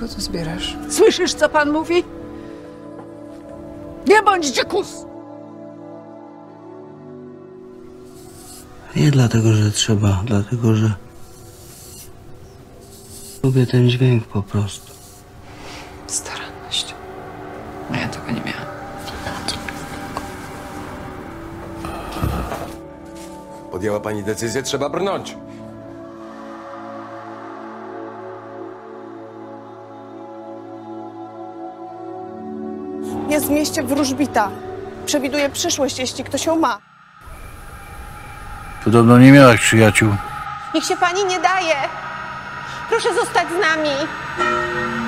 czego to zbierasz? Słyszysz, co pan mówi? Nie bądź dzikus! Nie dlatego, że trzeba, dlatego, że lubię ten dźwięk po prostu. Staranność. No ja tego nie miałam. Podjęła pani decyzję, trzeba brnąć. Jest w mieście wróżbita. Przewiduje przyszłość, jeśli ktoś ją ma. Podobno nie miałaś przyjaciół. Niech się pani nie daje. Proszę zostać z nami.